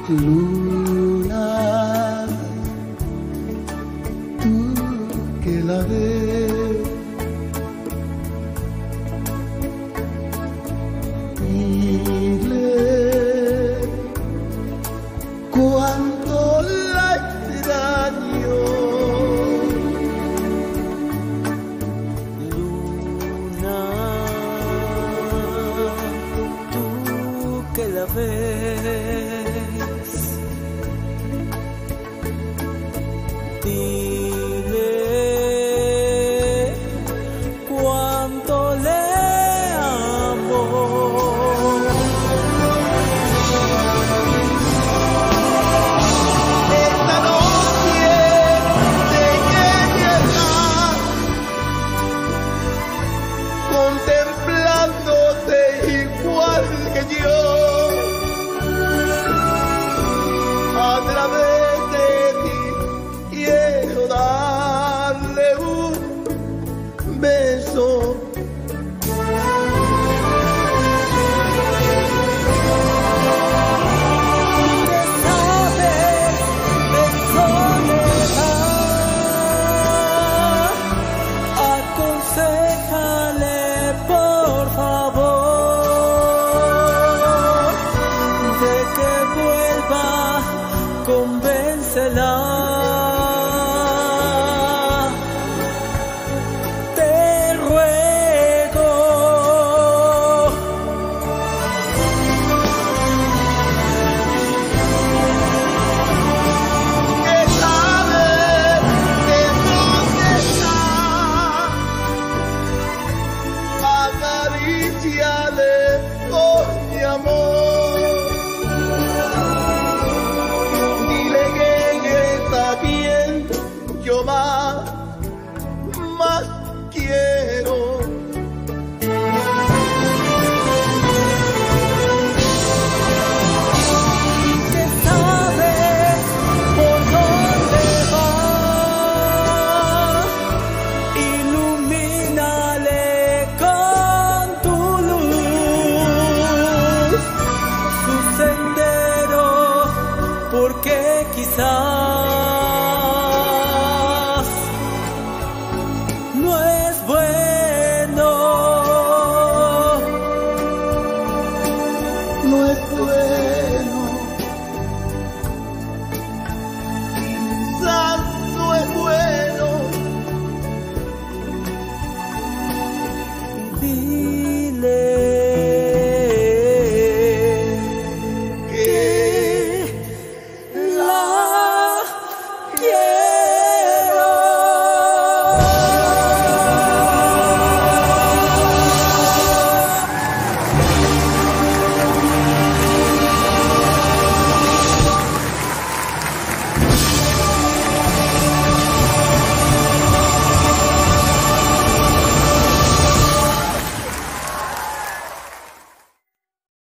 Luna, tú que la ves, dile cuánto la extraño. Luna, tú que la ves, dile cuánto le amo. Esta noche te llegar contemplándote igual que yo. A través de ti quiero darle un beso. Sabes de soledad, aconséjale por favor de que vuelva, convéncela. Te ruego. Que sabes que dónde está, acaríciale con mi amor. Dile que está bien, yo más quiero. Que sabes por dónde va, ilumínale con tu luz su sendero, porque quizás no es bueno. No es bueno.